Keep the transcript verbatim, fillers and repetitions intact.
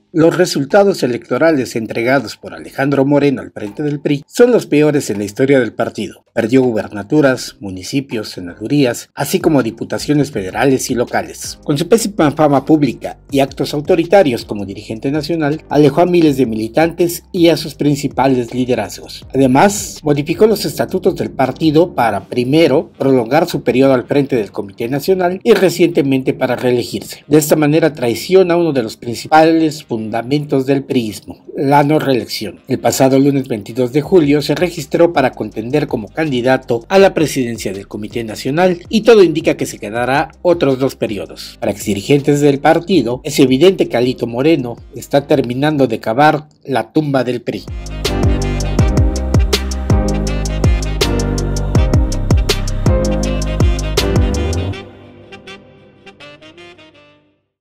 Los resultados electorales entregados por Alejandro Moreno al frente del P R I son los peores en la historia del partido. Perdió gubernaturas, municipios, senadurías, así como diputaciones federales y locales. Con su pésima fama pública y actos autoritarios como dirigente nacional, alejó a miles de militantes y a sus principales liderazgos. Además, modificó los estatutos del partido para, primero, prolongar su periodo al frente del Comité Nacional y recientemente para reelegirse. De esta manera traiciona uno de los principales fundamentos del priismo, la no reelección. El pasado lunes veintidós de julio se registró para contender como candidato a la presidencia del Comité Nacional y todo indica que se quedará otros dos periodos. Para exdirigentes del partido, es evidente que Alito Moreno está terminando de cavar la tumba del P R I.